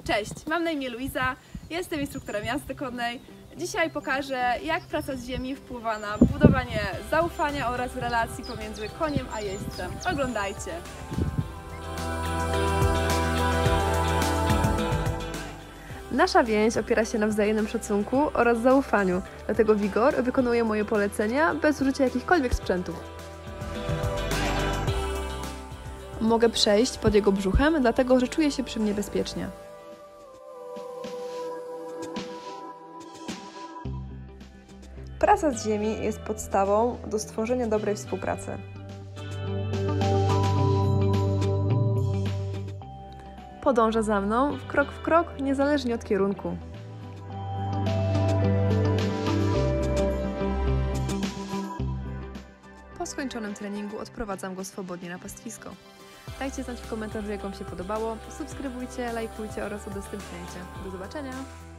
Cześć, mam na imię Luiza, jestem instruktorem jazdy konnej. Dzisiaj pokażę, jak praca z ziemi wpływa na budowanie zaufania oraz relacji pomiędzy koniem a jeźdźcem. Oglądajcie! Nasza więź opiera się na wzajemnym szacunku oraz zaufaniu, dlatego Wigor wykonuje moje polecenia bez użycia jakichkolwiek sprzętów. Mogę przejść pod jego brzuchem, dlatego że czuję się przy mnie bezpiecznie. Praca z ziemi jest podstawą do stworzenia dobrej współpracy. Podąża za mną krok w krok, niezależnie od kierunku. Po skończonym treningu odprowadzam go swobodnie na pastwisko. Dajcie znać w komentarzu, jak Wam się podobało, subskrybujcie, lajkujcie oraz udostępniajcie. Do zobaczenia!